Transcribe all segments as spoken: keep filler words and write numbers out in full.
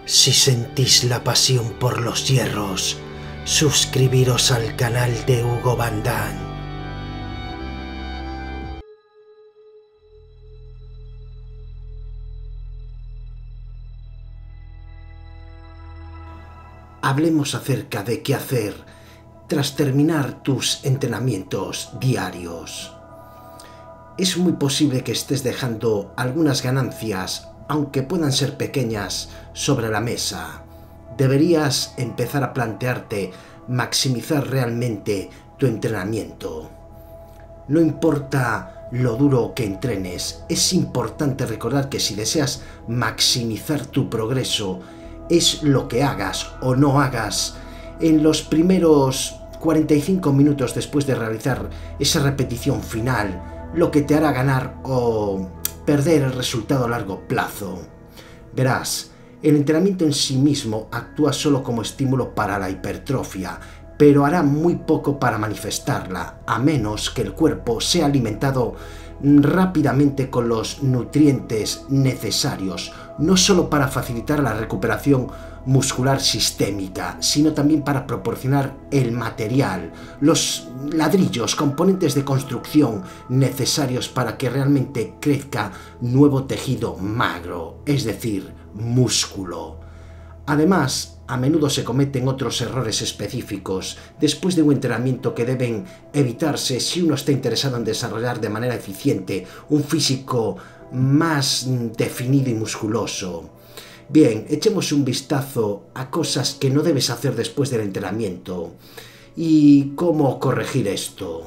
Si sentís la pasión por los hierros, suscribiros al canal de Hugo Van Damme. Hablemos acerca de qué hacer tras terminar tus entrenamientos diarios. Es muy posible que estés dejando algunas ganancias, aunque puedan ser pequeñas, sobre la mesa. Deberías empezar a plantearte maximizar realmente tu entrenamiento. No importa lo duro que entrenes, es importante recordar que si deseas maximizar tu progreso, es lo que hagas o no hagas en los primeros cuarenta y cinco minutos después de realizar esa repetición final, lo que te hará ganar o perder el resultado a largo plazo. Verás, el entrenamiento en sí mismo actúa solo como estímulo para la hipertrofia, pero hará muy poco para manifestarla, a menos que el cuerpo sea alimentado rápidamente con los nutrientes necesarios, no solo para facilitar la recuperación muscular sistémica, sino también para proporcionar el material, los ladrillos, componentes de construcción necesarios para que realmente crezca nuevo tejido magro, es decir, músculo. Además, a menudo se cometen otros errores específicos después de un entrenamiento que deben evitarse si uno está interesado en desarrollar de manera eficiente un físico más definido y musculoso. Bien, echemos un vistazo a cosas que no debes hacer después del entrenamiento y cómo corregir esto.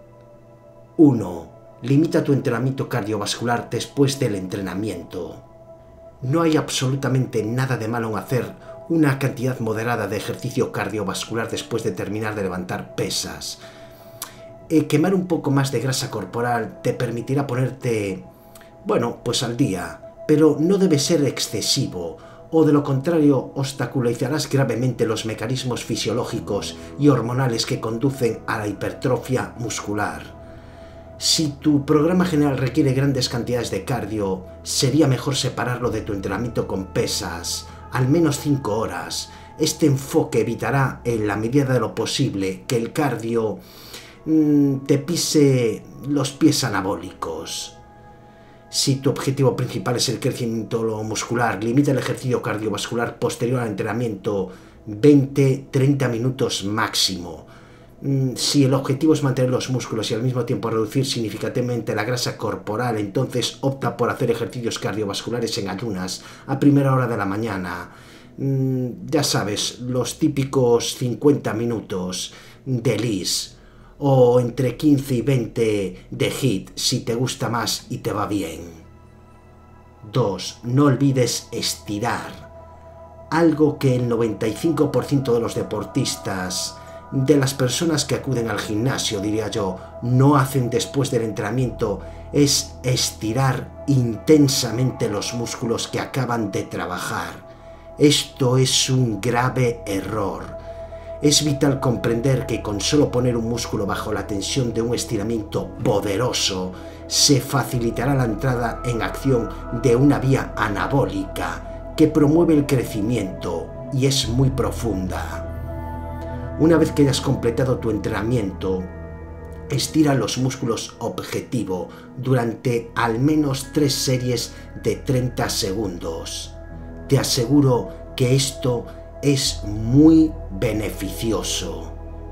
uno. Limita tu entrenamiento cardiovascular después del entrenamiento. No hay absolutamente nada de malo en hacer una cantidad moderada de ejercicio cardiovascular después de terminar de levantar pesas. Eh, quemar un poco más de grasa corporal te permitirá ponerte, bueno, pues al día, pero no debe ser excesivo, o de lo contrario obstaculizarás gravemente los mecanismos fisiológicos y hormonales que conducen a la hipertrofia muscular. Si tu programa general requiere grandes cantidades de cardio, sería mejor separarlo de tu entrenamiento con pesas, al menos cinco horas. Este enfoque evitará, en la medida de lo posible, que el cardio mmm, te pise los pies anabólicos. Si tu objetivo principal es el crecimiento muscular, limita el ejercicio cardiovascular posterior al entrenamiento veinte a treinta minutos máximo. Si el objetivo es mantener los músculos y al mismo tiempo reducir significativamente la grasa corporal, entonces opta por hacer ejercicios cardiovasculares en ayunas a primera hora de la mañana. Ya sabes, los típicos cincuenta minutos de L I S o entre quince y veinte de H I I T si te gusta más y te va bien. dos. No olvides estirar. Algo que el noventa y cinco por ciento de los deportistas, de las personas que acuden al gimnasio, diría yo, no hacen después del entrenamiento, es estirar intensamente los músculos que acaban de trabajar. Esto es un grave error. Es vital comprender que con solo poner un músculo bajo la tensión de un estiramiento poderoso, se facilitará la entrada en acción de una vía anabólica que promueve el crecimiento y es muy profunda. Una vez que hayas completado tu entrenamiento, estira los músculos objetivo durante al menos tres series de treinta segundos. Te aseguro que esto es muy beneficioso.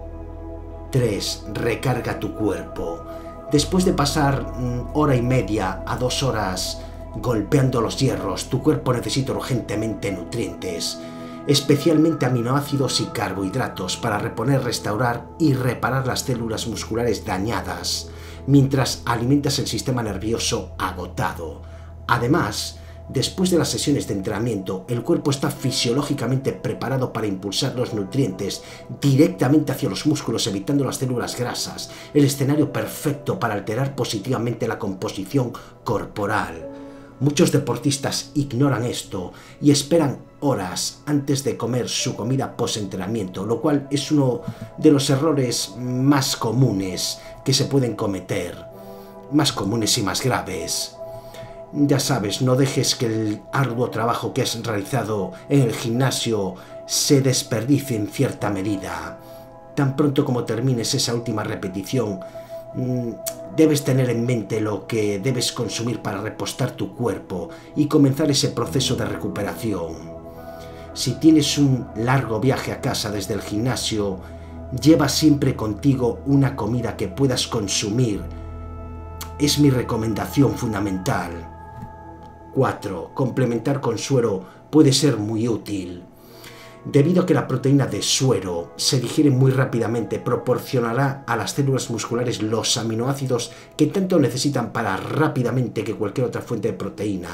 tres. Recarga tu cuerpo. Después de pasar mm, hora y media a dos horas golpeando los hierros, tu cuerpo necesita urgentemente nutrientes, especialmente aminoácidos y carbohidratos, para reponer, restaurar y reparar las células musculares dañadas, mientras alimentas el sistema nervioso agotado. Además, después de las sesiones de entrenamiento, el cuerpo está fisiológicamente preparado para impulsar los nutrientes directamente hacia los músculos, evitando las células grasas, el escenario perfecto para alterar positivamente la composición corporal. Muchos deportistas ignoran esto y esperan horas antes de comer su comida post-entrenamiento, lo cual es uno de los errores más comunes que se pueden cometer, más comunes y más graves. Ya sabes, no dejes que el arduo trabajo que has realizado en el gimnasio se desperdicie en cierta medida. Tan pronto como termines esa última repetición, debes tener en mente lo que debes consumir para repostar tu cuerpo y comenzar ese proceso de recuperación. Si tienes un largo viaje a casa desde el gimnasio, lleva siempre contigo una comida que puedas consumir. Es mi recomendación fundamental. cuatro. Complementar con suero puede ser muy útil. Debido a que la proteína de suero se digiere muy rápidamente, proporcionará a las células musculares los aminoácidos que tanto necesitan para rápidamente que cualquier otra fuente de proteína.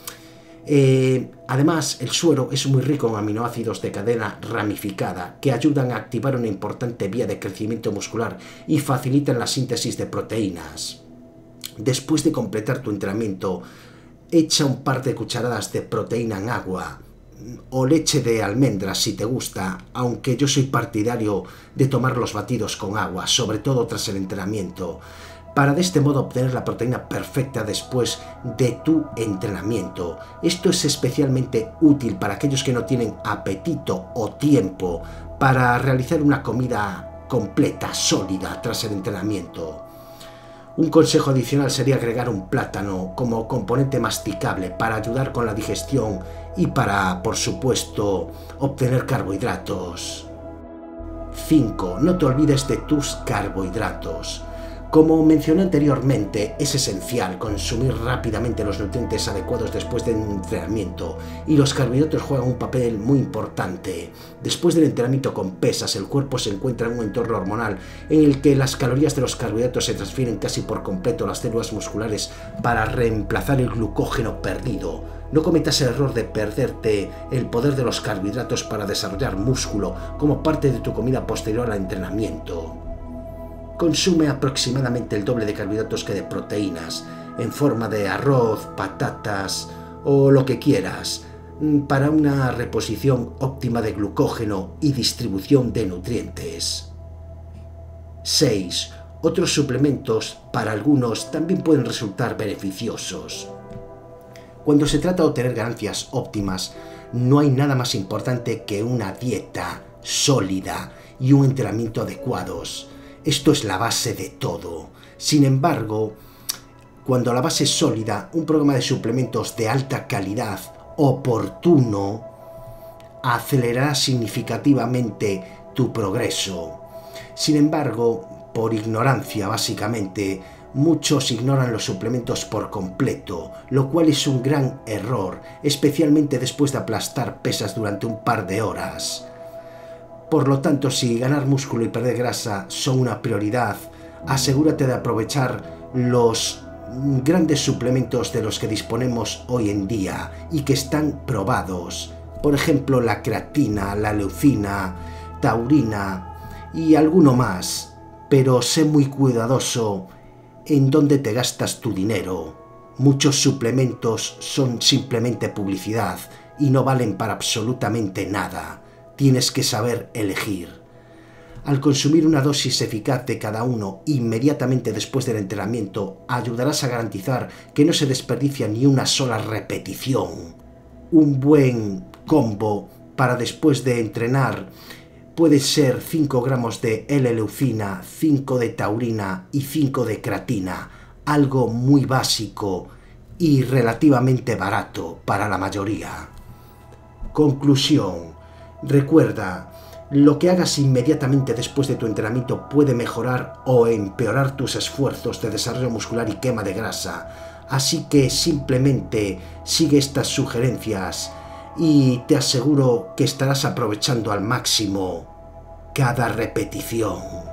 Eh, además, el suero es muy rico en aminoácidos de cadena ramificada que ayudan a activar una importante vía de crecimiento muscular y facilitan la síntesis de proteínas. Después de completar tu entrenamiento, echa un par de cucharadas de proteína en agua o leche de almendras si te gusta, aunque yo soy partidario de tomar los batidos con agua, sobre todo tras el entrenamiento, para de este modo obtener la proteína perfecta después de tu entrenamiento. Esto es especialmente útil para aquellos que no tienen apetito o tiempo para realizar una comida completa, sólida, tras el entrenamiento. Un consejo adicional sería agregar un plátano como componente masticable para ayudar con la digestión y para, por supuesto, obtener carbohidratos. cinco. No te olvides de tus carbohidratos. Como mencioné anteriormente, es esencial consumir rápidamente los nutrientes adecuados después del entrenamiento, y los carbohidratos juegan un papel muy importante. Después del entrenamiento con pesas, el cuerpo se encuentra en un entorno hormonal en el que las calorías de los carbohidratos se transfieren casi por completo a las células musculares para reemplazar el glucógeno perdido. No cometas el error de perderte el poder de los carbohidratos para desarrollar músculo como parte de tu comida posterior al entrenamiento. Consume aproximadamente el doble de carbohidratos que de proteínas, en forma de arroz, patatas o lo que quieras, para una reposición óptima de glucógeno y distribución de nutrientes. seis. Otros suplementos, para algunos, también pueden resultar beneficiosos. Cuando se trata de obtener ganancias óptimas, no hay nada más importante que una dieta sólida y un entrenamiento adecuados. Esto es la base de todo. Sin embargo, cuando la base es sólida, un programa de suplementos de alta calidad, oportuno, acelerará significativamente tu progreso. Sin embargo, por ignorancia básicamente, muchos ignoran los suplementos por completo, lo cual es un gran error, especialmente después de aplastar pesas durante un par de horas. Por lo tanto, si ganar músculo y perder grasa son una prioridad, asegúrate de aprovechar los grandes suplementos de los que disponemos hoy en día y que están probados. Por ejemplo, la creatina, la leucina, taurina y alguno más. Pero sé muy cuidadoso en dónde te gastas tu dinero. Muchos suplementos son simplemente publicidad y no valen para absolutamente nada. Tienes que saber elegir. Al consumir una dosis eficaz de cada uno inmediatamente después del entrenamiento, ayudarás a garantizar que no se desperdicia ni una sola repetición. Un buen combo para después de entrenar puede ser cinco gramos de L-leucina, cinco de taurina y cinco de creatina, algo muy básico y relativamente barato para la mayoría. Conclusión. Recuerda, lo que hagas inmediatamente después de tu entrenamiento puede mejorar o empeorar tus esfuerzos de desarrollo muscular y quema de grasa. Así que simplemente sigue estas sugerencias y te aseguro que estarás aprovechando al máximo cada repetición.